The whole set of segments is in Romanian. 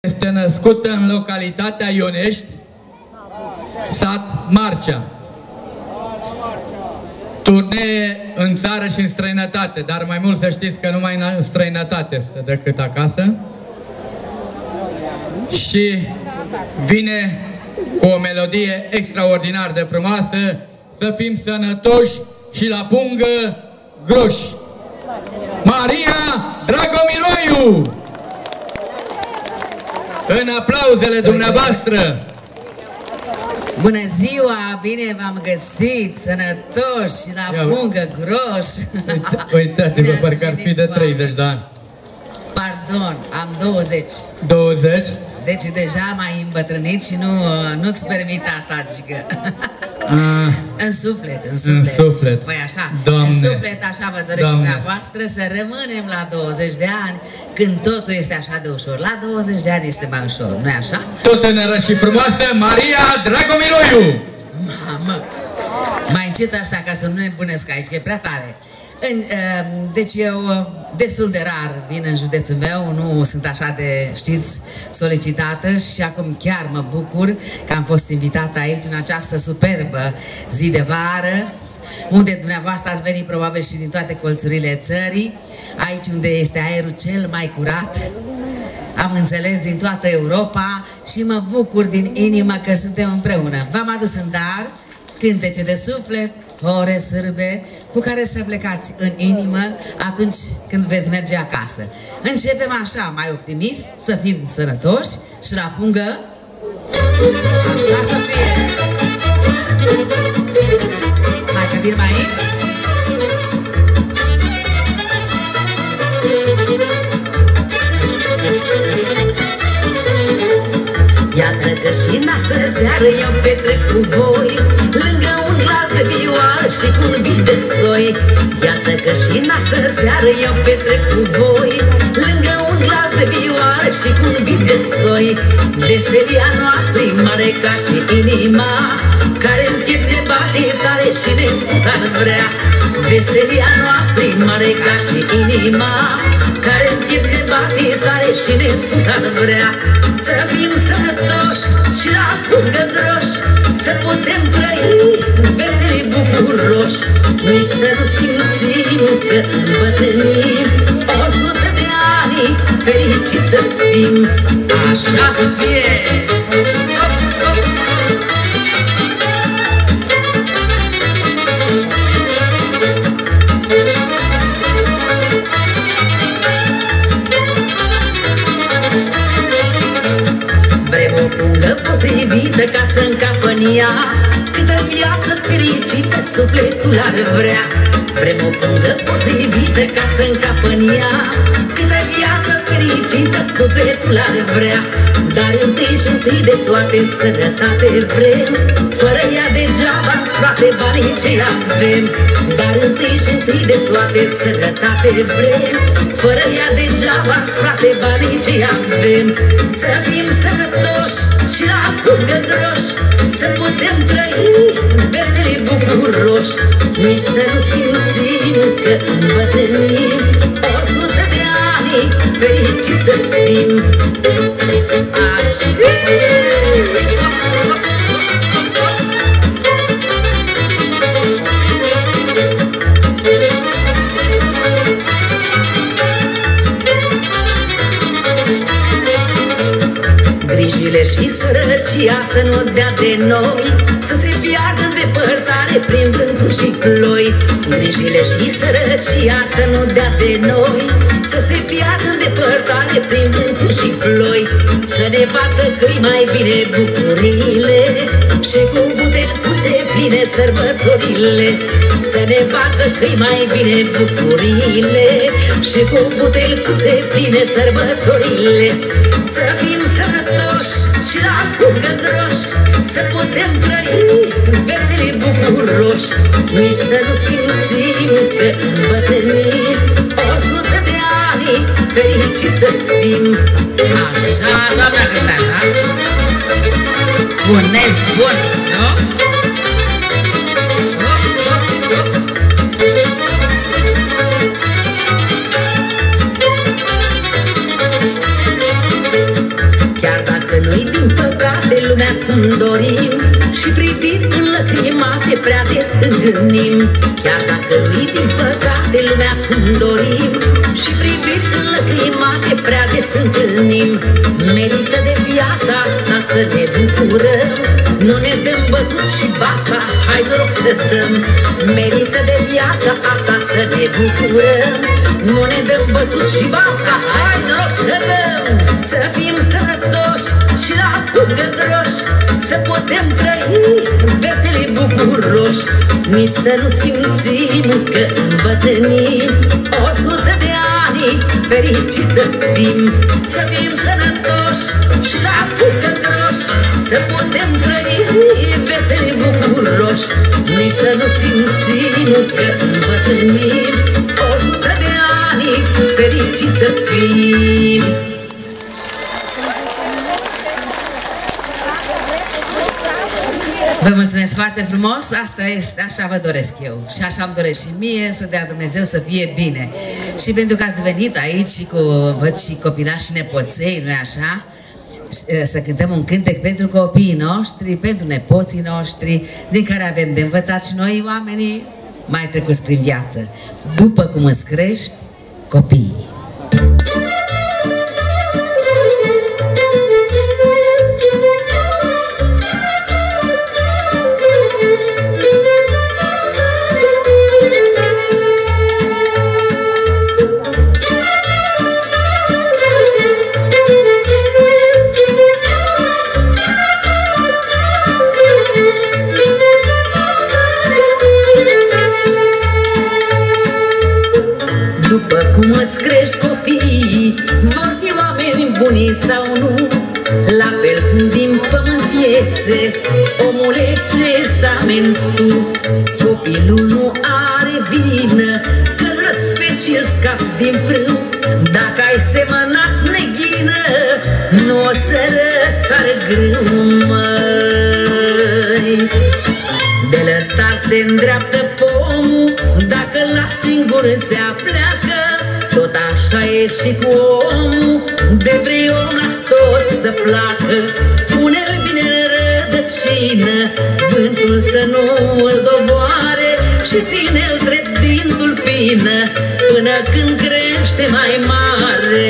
Este născută în localitatea Ionești, sat Marcea. Turnee în țară și în străinătate, dar mai mult să știți că numai în străinătate este decât acasă. Și vine cu o melodie extraordinar de frumoasă, Să fim sănătoși și la pungă groși. Maria Dragomiroiu! În aplauzele dumneavoastră! Bună ziua, bine v-am găsit, sănătoși și la pungă groși. Uitați-vă, parcă ar fi de 30 de ani. Pardon, am 20. 20? Deci deja m-ai îmbătrânit și nu-ți permit asta, gică. În suflet, în suflet. În suflet. Păi așa, Doamne, în suflet așa vă doresc și dumneavoastră să rămânem la 20 de ani, când totul este așa de ușor. La 20 de ani este mai ușor, nu-i așa? Tot tânără și frumoasă, Maria Dragomiroiu! Mamă! Mai încet asta ca să nu ne nebunesc aici, că e prea tare. Deci eu destul de rar vin în județul meu, nu sunt așa de, știți, solicitată și acum chiar mă bucur că am fost invitată aici în această superbă zi de vară, unde dumneavoastră ați venit probabil și din toate colțurile țării, aici unde este aerul cel mai curat, am înțeles, din toată Europa, și mă bucur din inimă că suntem împreună. V-am adus în dar cântece de suflet, ore sârbe, cu care să plecați în inimă atunci când veți merge acasă. Începem așa, mai optimist, să fim sănătoși și la pungă, așa să fie. Hai că vin mai aici. Iată că și în astă seară eu petrec cu voi, lângă un glas de vioară și cu un vin de soi. Iată că și în astă seară eu petrec cu voi, lângă un glas de vioară și cu un vin de soi. Veselia noastră-i mare ca și inima, care în piept ne bate tare și nespus ar vrea. Veselia noastră-i mare ca și inima, care în piept ne bate tare și nespus ar vrea. Să fim sănătoși și la pungă groși, să putem trăi veseli bucuroși. Noi să nu simțim că îmbătrânim, 100 de ani fericiți să fim. Așa să fie! Potrivită ca să încapă în ea, câtă viață fericită sufletul ar vrea. Vrem o pungă potrivită ca să încapă în ea, câtă viață fericită sufletul ar vrea. Dar întâi și întâi de toate sănătate vrem, fără ea degeaba frate banii ce avem. Dar întâi și întâi de toate sănătate vrem, fără ea degeaba frate banii ce avem. Să fim sănătoși și la pungă groși, să putem trăi veseli bucuroși. Noi să nu simțim că îmbătrânim, 100 de ani fericiți să fim. Grijile și sărăcia să nu dea de noi, să se piardă în depărtare prin vânturi și ploi. Grijile și sărăcia să nu dea de noi, să se piardă în depărtare prin vânturi și ploi. Să ne bată câi mai bine bucuriile și cu butecuțe pline sărbătorile. Să ne bată câi mai bine bucuriile și cu butecuțe pline sărbătorile. Să fim sănătoși și la pungă groși, să putem trăi veseli bucuroși. Noi să nu simțim că îmbătrânim, 100 de ani fericiți să fim. Așa, doamna cântată, bunesc bun, nu? lumea cum dorim și priviri înlăcrimate prea des întâlnim. Chiar dacă nu-i din păcate lumea cum dorim și priviri înlăcrimate prea des întâlnim, merită de viața asta să ne bucurăm. Nu ne dăm bătuți și basta, hai noroc să dăm. Merită de viața asta să ne bucurăm. Nu ne dăm bătuți și basta, hai noroc să dăm. Să fim sănătoși și la pungă groși, să putem trăi veseli bucuroși. Nici să nu simțim că îmbătrânim, 100 de ani fericiți să fim. Să fim sănătoși și la pungă groși, să putem trăi veseli bucuroși. Nici să nu simțim că îmbătrânim, 100 de ani fericiți să fim. Vă mulțumesc foarte frumos, asta este, așa vă doresc eu și așa îmi doresc și mie, să dea Dumnezeu să fie bine. Și pentru că ați venit aici și văd și copilași și nepoței, nu-i așa? Să cântăm un cântec pentru copiii noștri, pentru nepoții noștri, din care avem de învățat și noi, oamenii mai trecuți prin viață. După cum îți crești copiii. Sau nu, la fel cum din pământ iese omule ce examen tu. Copilul nu are vină că răspeți și-l scap din frâu. Dacă ai semănat neghină, nu o să răsară grâu, măi. De ăsta se îndreaptă pomul, dacă la singur se apleacă. Tot așa e și cu omul, de vrei om la tot să placă. Pune-l bine în rădăcină, vântul să nu îl doboare, și ține-l drept din tulpină, până când crește mai mare.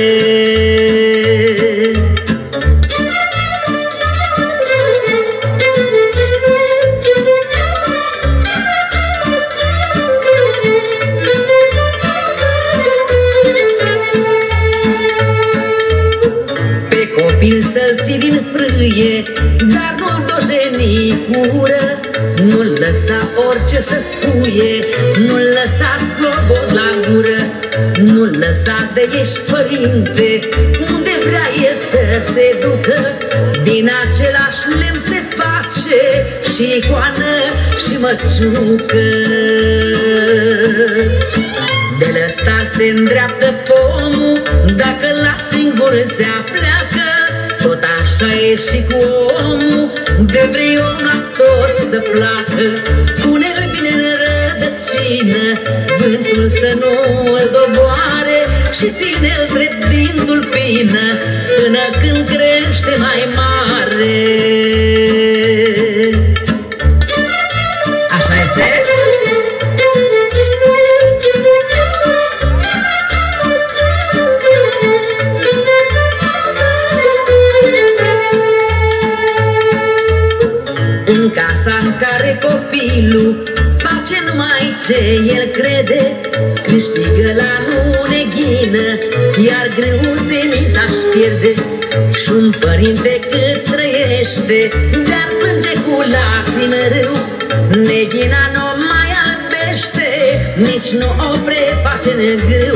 Copil să-l ții din frâie, dar nu-l dojeni cu ură. Nu-l lăsa orice să spuie, nu-l lăsa slobod la gură. Nu-l lăsa de ești părinte, unde vrea el să se ducă. Din același lemn se face și icoană și măciucă. De ăsta se îndreaptă pomul, dacă la singur se apleacă. Tot așa e și cu omul, de vrei om la tot să placă. Pune-l bine în rădăcină, vântul să nu îl doboare, și ține-l drept din tulpină, până când crește mai mare. Așa este? În casa în care copilul face numai ce el crede, câștigă la neghină, iar greu semința-și pierde. Și-un părinte cât trăiește, de-ar plânge cu lacrime râu, neghina nu mai albește, nici nu o preface negrâu,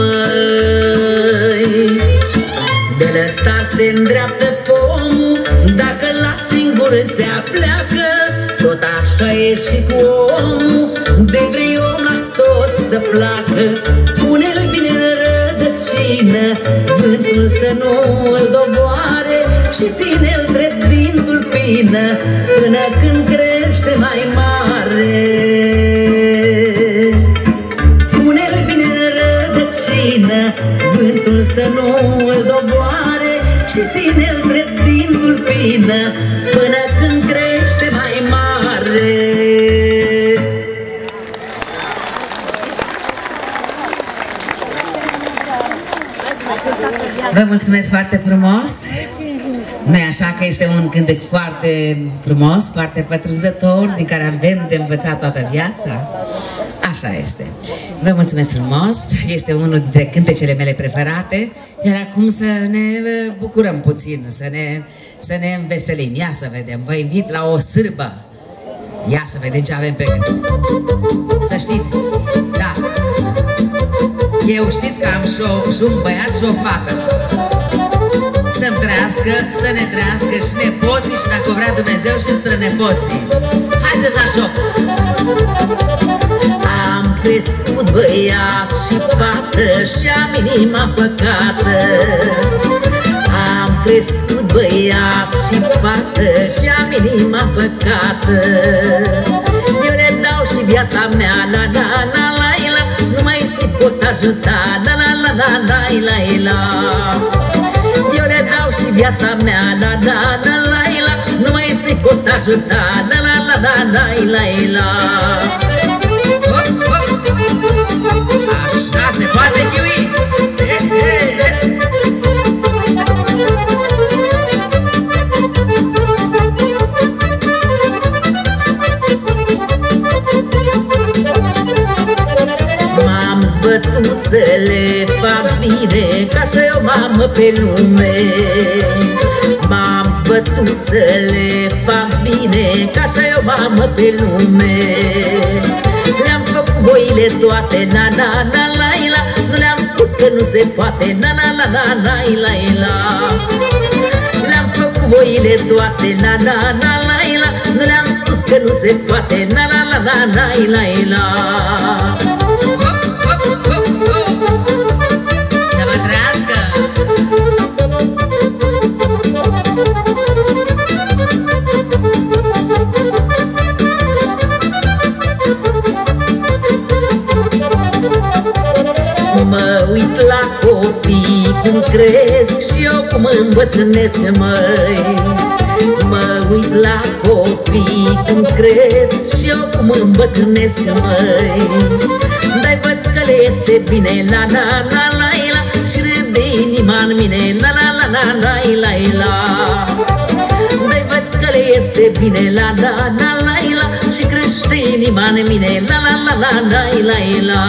măi. De ăsta se îndreaptă pomul, dacă la singur se apleacă. Tot așa e și cu omul, de vrei om la tot să placă. Pune-l bine în rădăcină, vântul să nu îl doboare, și ține-l drept din tulpină, până când crește mai mare. Pune-l bine în rădăcină, vântul să nu îl doboare, și ține-l drept din tulpină până când crește mai mare. Vă mulțumesc foarte frumos! Nu-i așa că este un cântec foarte frumos, foarte pătrunzător, din care avem de învățat toată viața? Așa este. Vă mulțumesc frumos, este unul dintre cântecele mele preferate, iar acum să ne bucurăm puțin, să ne înveselim. Ia să vedem, vă invit la o sârbă. Ia să vedem ce avem pregătit. Să știți, da, eu știți că am și un băiat și o fată. Să-mi trăiască, să ne trăiască și nepoții și dacă vrea Dumnezeu și strănepoții. Haideți la șoc! Am crescut băiat și fată și am inima păcată. Am crescut băiat și fată și am inima păcată. Eu le dau și viața mea, la la la la la, nu mai se pot ajuta, la la la la la la la. Eu le dau și viața mea, la la la la la, nu mai se pot ajuta, la la la la la la la. Așa se poate chiui! M-am zbătut să le fac bine, ca și o mamă pe lume. M-am zbătut să le fac bine, ca și o mamă pe lume. Le-am făcut voile toate, na na na la la, nu le-am spus că nu se poate, na na na na na la la. Le-am făcut voile toate, na na na la la, nu le-am spus că nu se poate, na na na na na la la. Să vă trăiască! Mă uit la copii cum cresc și eu cum îmbătrânesc, măi. Mă uit la copii cum cresc și eu cum îmbătrânesc, măi. Dar văd că le este bine, la la la la la, și râde inima în mine, la la la la la la la. Dar văd că le este bine, la la la la la, și crește inima în mine, la la la la la la la.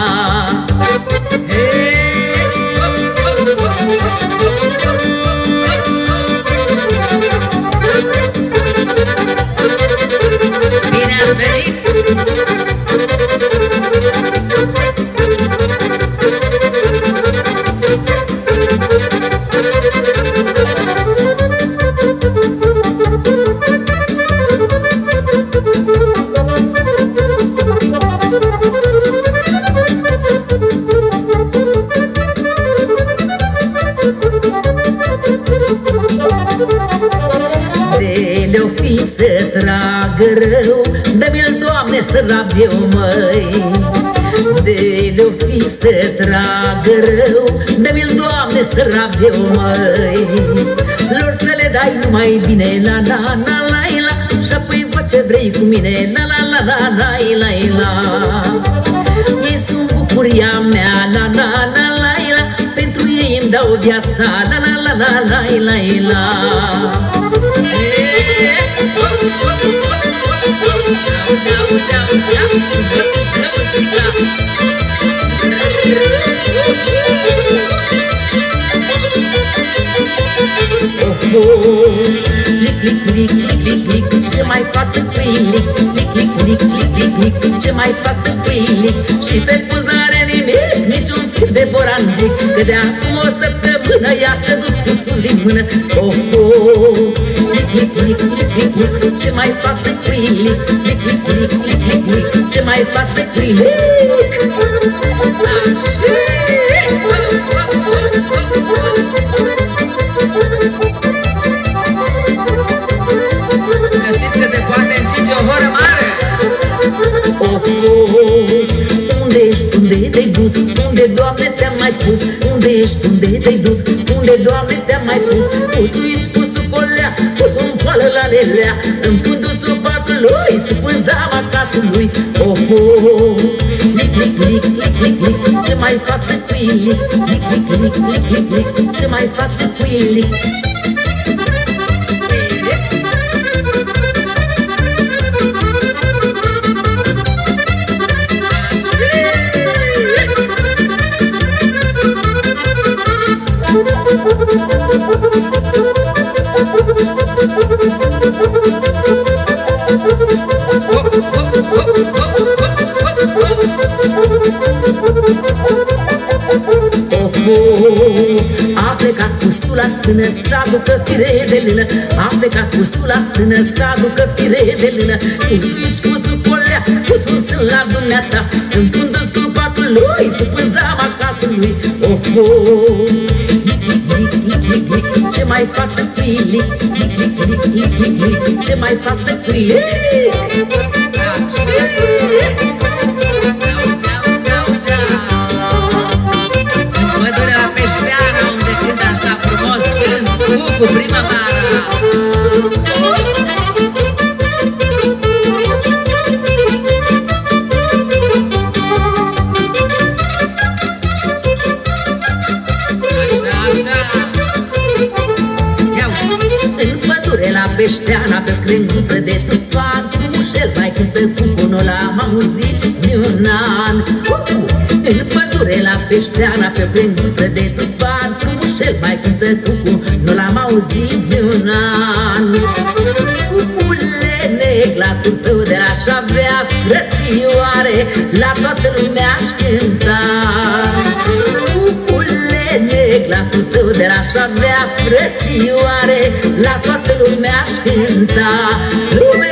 Bine ați venit! De le-o fi să tragă rău, dă-mi-l, Doamne, să rab eu, măi. De le-o fi să tragă rău, dă-mi-l, Doamne, să rab eu, măi. Lor să le dai numai bine, la la la la la, și apoi fă ce vrei cu mine, la la la la la la la. Ei sunt bucuria mea, la la la la la, pentru ei îmi dau viața, la la la la la la la. Auzi, auzi, auzi, ascultă muzica! Lic, lic, lic, lic, lic, lic, ce mai fac tăpâilic? Lic, lic, lic, lic, lic, lic, ce mai fac tăpâilic? Și pe pus n-are nimic, niciun fir de borangic, că de acum o săptămână i-a căzut fusul din mână. Lic, lic, lic, lic, lic, lic, ce mai fac tăpâilic? Lic, lic, lic, lic, lic, lic, ce mai fac tăpâilic? Să știți că se poate încinge o horă mare! Unde ești, unde te-ai dus? Unde, Doamne, te-am mai pus? Unde ești, unde te-ai dus? Unde, Doamne, te-am mai pus? Pusuici, pusul polea, la la lelea, în fundul țopatului, sub pânza macatului. Ofo, lic, lic, lic, lic, lic, lic, ce mai fac tăcuilic? Lic, lic, lic, lic, lic, lic, ce mai fac tăcuilic? A plecat cursul la stână să aducă fire de lână. A plecat cursul la stână să aducă fire de lână. Cusuici, cusul colea, cusul sunt la dumneata, în fundul supatului, sub pânza macatului. Ofo, lic, lic, lic, lic, lic, lic, ce mai fac tăcuilic? Lic, lic, lic, lic, lic, lic, ce mai fac tăcuilic? Așa frumos când cu primăvara. Așa, așa. Ia-uzi. În pădure la Peșteana, pe o crenguță de tufan, frumușel mai cântă cucu, nu l-am auzit de-un an. În pădure la Peșteana, pe o crenguță de tufan, frumușel mai cântă cucu, nu l-am auzit de-un an. Cucule, glasul tău de la-aș avea frățioare, la toată lumea aș cânta. Cucule, glasul tău de la-aș avea frățioare, la toată lumea aș cânta. Lume!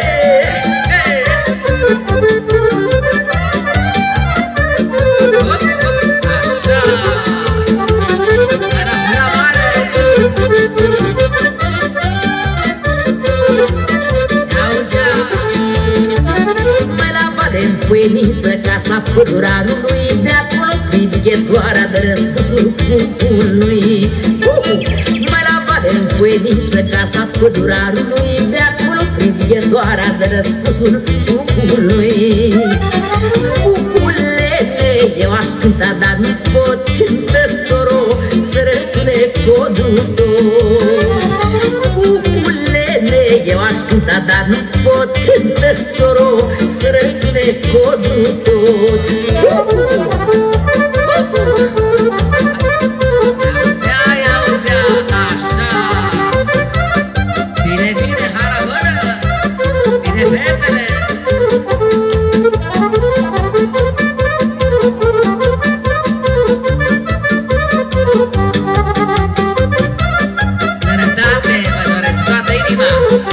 Bueniță, casa pădurarului, de acolo privighetoarea de răspunsul cucului. Mai la vale în bueniță, casa pădurarului, de acolo privighetoarea de răspunsul cucului. Cuculene, eu aș cânta, dar nu pot, cântă soro, să răsune codul tău. Cuculene, eu aș cânta, dar nu pot, cântă soro, să răsune codul tot. Ia-uzea, ia-uzea, așa. Bine, bine, harabără, bine, fetele. Sănătate, vă doresc toată inima.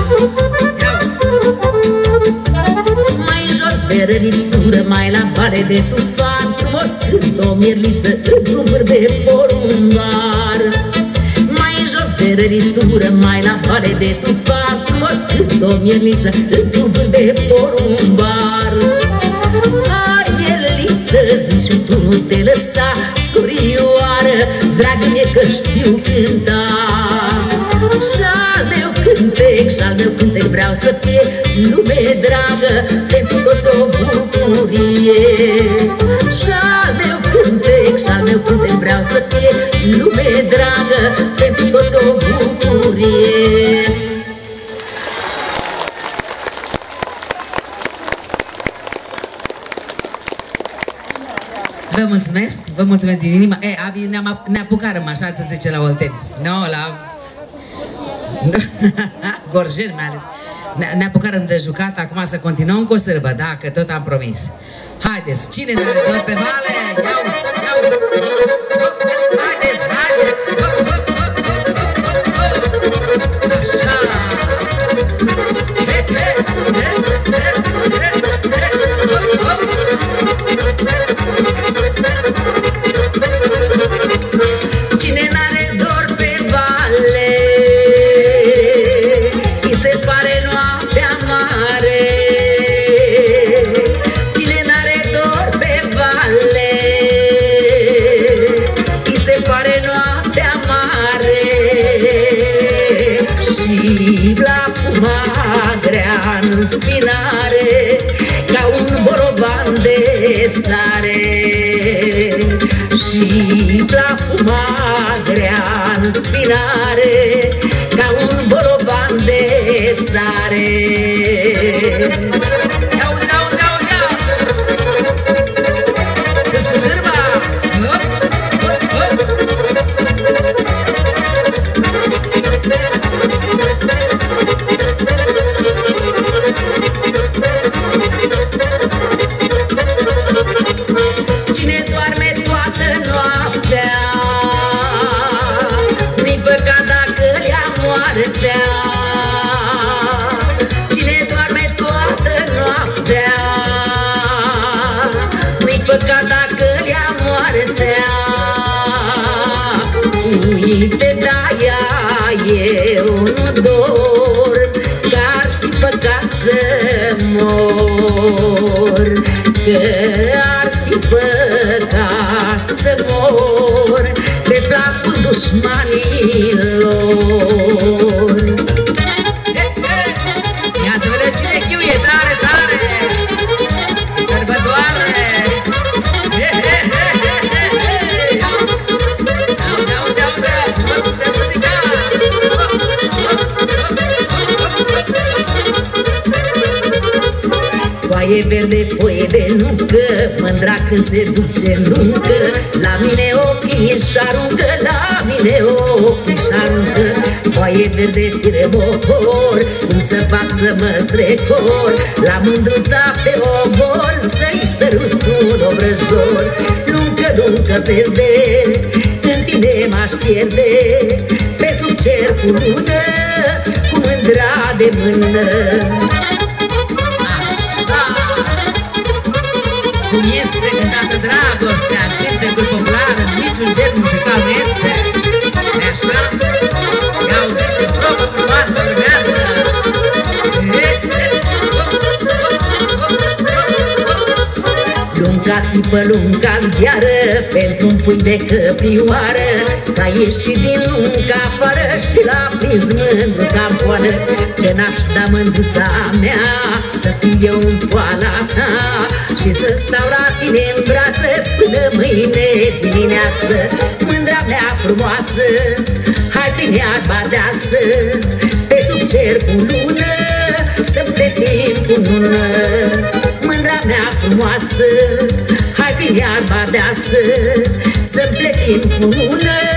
Răritură mai la vale de tufan, frumos cânt o mierliță într-un vâr de porumbar. Mai jos de răritură mai la vale de tufan, frumos cânt o mierliță într-un vâr de porumbar. Hai mierliță, zi și tu nu te lăsa, surioară, dragă mie că știu cânta. Și-al meu cântec vreau să fie lume dragă, pentru toți o bucurie. Și-al meu cântec vreau să fie lume dragă, pentru toți o bucurie. Vă mulțumesc, vă mulțumesc din inimă. Ne apucarăm, așa se zice la Olteni. No, la Gorjeni mai ales. Ne apucarăm de jucat, acum să continuăm cu o sârbă, da, că tot am promis. Haideți, cine ne dă pe vale? Ia-uzi, ia-uzi. Haideți, haideți. Așa. Cine n-are dor pe vale, îi se pare noaptea mare. Cine n-are dor pe vale, îi se pare blacuma grea în spinare, ca un boroban de sare. Și blacuma grea în spinare, ca un boroban de sare. Auzi, auzi, auzi! Sus cu zârba! Hop, hop, hop! Cine doarme toată noaptea, nu-i păcat dacă le-a moartea. Cine doarme toată noaptea, nu-i păcat dacă le-a moartea. Uite, de-aia eu nu dorm, că-ar fi păcat să mor, că-ar fi păcat să mor pe placul dușmanilor. Ia să vedem cine chiuie tare, tare, sărbătoare. Auzi, auzi, auzi, mă ascultă muzica. Foaie verde, foaie de nucă, mândra când se duce în luncă. La mine ochii și-aruncă, la mine ochii și-aruncă. Foaie verde, fire mohor, cum să fac să mă strecor. La mândruța pe obor, să-i sărut un obrăjor. Luncă, luncă verde, în tine m-aș pierde, pe sub cer cu lună, cu mândra de mână. Cum este cântată dragostea în cântecul popular, în niciun gen muzical nu este. E așa? Ia auziți ce strofă frumoasă urmează. Lunca țipă, lunca zgheară, pentru un pui de căprioară, că a ieșit din lunca afară și l-a prins mândruța-n poală. Ce n-aș da mândruța mea, să fiu eu în poala ta și să stau la tine în brațe până mâine dimineață. Mândra mea frumoasă, hai prin iarba deasă, pe sub cer cu lună, să-mi pletim cu nună. Mândra mea frumoasă, hai prin iarba deasă, să-mi pletim cu nună.